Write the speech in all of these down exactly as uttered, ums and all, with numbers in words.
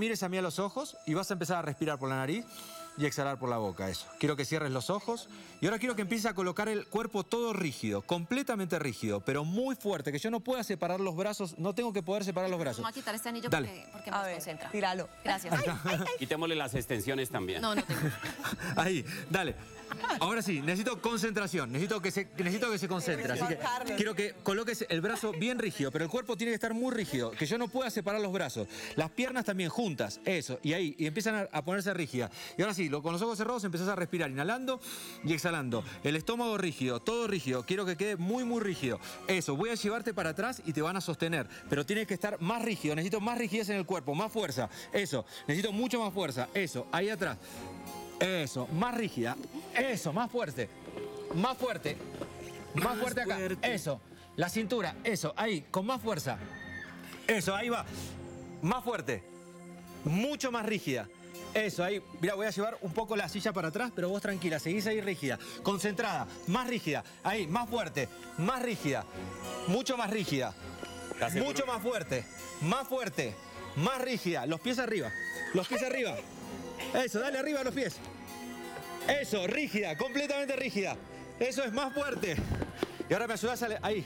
Mires a mí a los ojos y vas a empezar a respirar por la nariz y exhalar por la boca, eso. Quiero que cierres los ojos y ahora quiero que empieces a colocar el cuerpo todo rígido, completamente rígido, pero muy fuerte, que yo no pueda separar los brazos, no tengo que poder separar los brazos. Vamos a quitar este anillo Dale. porque, porque A me ver, concentra. tíralo. Gracias. Ay, ay, ay. Quitémosle las extensiones también. No, no tengo. Ahí, dale. Ahora sí, necesito concentración, necesito que se, necesito que se concentre. Así que quiero que coloques el brazo bien rígido, pero el cuerpo tiene que estar muy rígido, que yo no pueda separar los brazos. Las piernas también juntas, eso, y ahí, y empiezan a, a ponerse rígidas. Y ahora sí, lo, con los ojos cerrados empezás a respirar, inhalando y exhalando. El estómago rígido, todo rígido, quiero que quede muy, muy rígido. Eso, voy a llevarte para atrás y te van a sostener, pero tienes que estar más rígido, necesito más rigidez en el cuerpo, más fuerza, eso, necesito mucho más fuerza, eso, ahí atrás. Eso, más rígida. Eso, más fuerte. Más fuerte. Más, más fuerte acá. Fuerte. Eso. La cintura. Eso, ahí, con más fuerza. Eso, ahí va. Más fuerte. Mucho más rígida. Eso, ahí. Mira, voy a llevar un poco la silla para atrás, pero vos tranquila, seguís ahí rígida. Concentrada. Más rígida. Ahí, más fuerte. Más rígida. Mucho más rígida. Mucho más fuerte. Más fuerte. Más rígida. Los pies arriba. Los pies arriba. Eso, dale arriba los pies. Eso, rígida, completamente rígida. Eso es más fuerte. Y ahora me ayudas a... Ahí.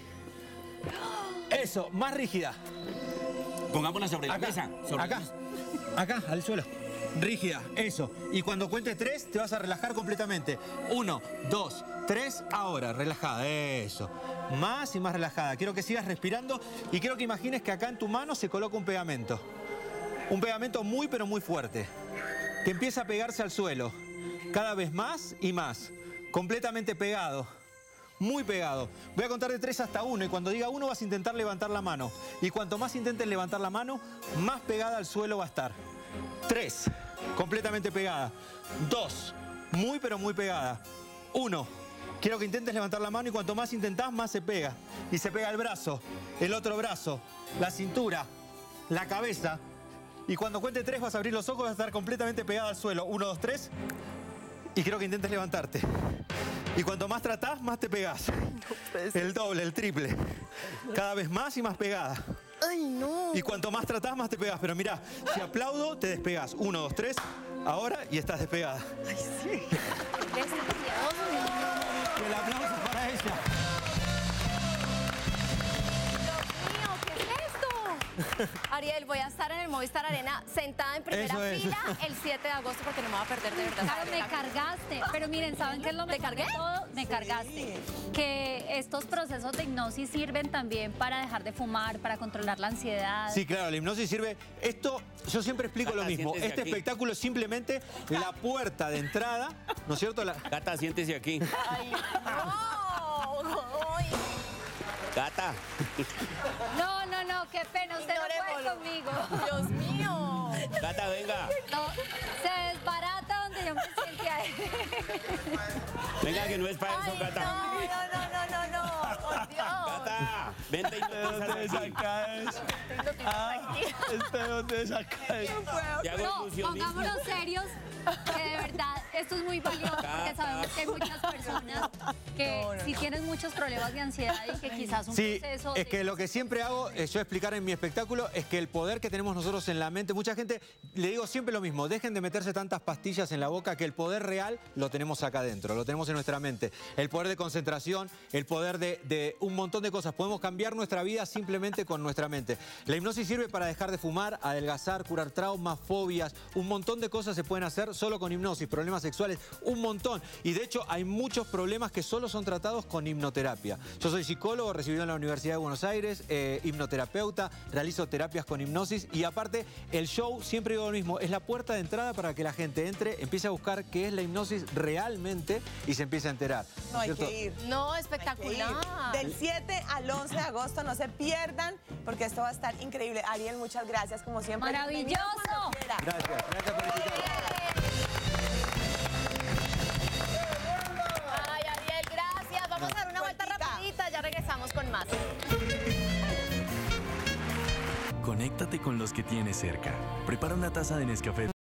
Eso, más rígida. Pongámosla sobre la acá, mesa. Sobre acá, la... acá, al suelo. Rígida, eso. Y cuando cuente tres, te vas a relajar completamente. Uno, dos, tres, ahora, relajada, eso. Más y más relajada. Quiero que sigas respirando y quiero que imagines que acá en tu mano se coloca un pegamento. Un pegamento muy, pero muy fuerte. Que empieza a pegarse al suelo, cada vez más y más, completamente pegado, muy pegado. Voy a contar de tres hasta uno y cuando diga uno vas a intentar levantar la mano. Y cuanto más intentes levantar la mano, más pegada al suelo va a estar. Tres, completamente pegada. Dos, muy pero muy pegada. Uno, quiero que intentes levantar la mano y cuanto más intentás, más se pega. Y se pega el brazo, el otro brazo, la cintura, la cabeza. Y cuando cuente tres vas a abrir los ojos, vas a estar completamente pegada al suelo. Uno, dos, tres. Y quiero que intentes levantarte. Y cuanto más tratás, más te pegás. No, el doble, el triple. Cada vez más y más pegada. Ay, no. Y cuanto más tratás, más te pegás. Pero mirá, si aplaudo, te despegás. Uno, dos, tres. Ahora y estás despegada. Ay, sí. El aplauso para ella. Ariel, voy a estar en el Movistar Arena sentada en primera fila el siete de agosto porque no me voy a perder de verdad. Claro, me cargaste. Pero miren, ¿saben qué es lo mejor de todo? Me cargaste. Que estos procesos de hipnosis sirven también para dejar de fumar, para controlar la ansiedad. Sí, claro, la hipnosis sirve. Esto, yo siempre explico Cata, lo mismo. Este aquí. espectáculo es simplemente la puerta de entrada, ¿no es cierto? La... Cata, siéntese aquí. Ay, no. Ay. Cata. No, no, no, qué pena, usted no puede conmigo. Dios mío. Cata, venga. No, se desbarata donde yo me siente ahí. Venga, que no es para eso, Ay, Cata. no, no, no, no, no, no. Por Dios. Cata, vente y ¿De dónde saca eso? Ah, ¿de dónde saca eso? Te hago No, ilusionismo. pongámonos serios, que de verdad esto es muy valioso porque sabemos que hay muchas personas que No, no, sí no. tienen muchos problemas de ansiedad y que quizás un Sí, proceso... es de- que lo que siempre hago, es yo explicar en mi espectáculo, es que el poder que tenemos nosotros en la mente, mucha gente, le digo siempre lo mismo, dejen de meterse tantas pastillas en la boca, que el poder real lo tenemos acá adentro, lo tenemos en nuestra mente. El poder de concentración, el poder de, de un montón de cosas. Podemos cambiar nuestra vida simplemente con nuestra mente. La hipnosis sirve para dejar de fumar, adelgazar, curar traumas, fobias, un montón de cosas se pueden hacer solo con hipnosis, problemas sexuales, un montón. Y de hecho hay muchos problemas que solo son tratados con hipnoterapia. Yo soy psicólogo, recibido en la Universidad de Buenos Aires, eh, hipnoterapeuta, realizo terapias con hipnosis y aparte el show, siempre digo lo mismo, es la puerta de entrada para que la gente entre, empiece a buscar qué es la hipnosis realmente y se empiece a enterar. No, hay ¿cierto? que ir. No, Hay que espectacular. ir. Del siete al once de agosto, no se pierdan, porque esto va a estar increíble. Ariel, muchas gracias, como siempre. ¡Maravilloso! Bienvenida cuando quiera. Gracias, gracias por invitarme. Ay, Ariel, gracias. Vamos a dar una vuelta Vueltica. rapidita, ya regresamos con más. Conéctate con los que tienes cerca. Prepara una taza de Nescafé